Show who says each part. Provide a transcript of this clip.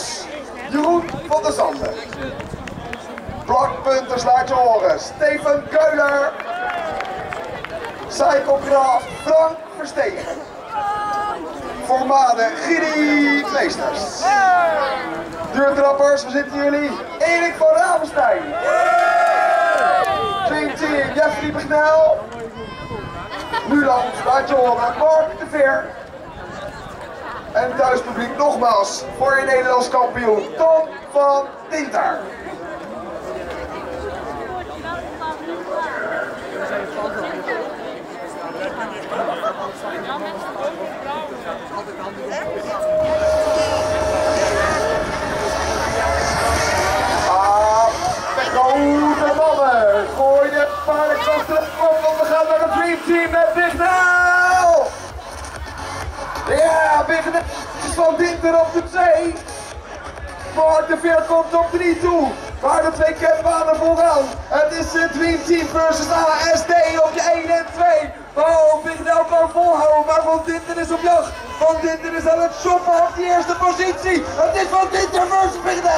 Speaker 1: Bos, Jeroen van der Zanden. Plakpunters laat je horen, Steven Keuler. Cyclegraaf Frank Verstegen. Formade Giri Meesters. Duurtrappers, waar zitten jullie? Erik van Ravenstein. Dream Team Jeffrey Begnel. Nuland laat je horen, Mark de Veer. En thuispubliek nogmaals voor je Nederlands kampioen Tom van Dinter. Grote mannen, gooi de paardenkrachten op, want we gaan naar het Dream Team met Bignel! Ja, Bignel is van Dinter op de 2. Mark de Veer komt op 3 toe. Maar de twee kenbanen vooraan. Het is het Dream Team versus ASD op je 1 en 2. Oh, Bignel kan volhouden, maar Van Dinter is op jacht. Van Dinter is aan het shoppen op die eerste positie. Het is Van Dinter versus Bignel.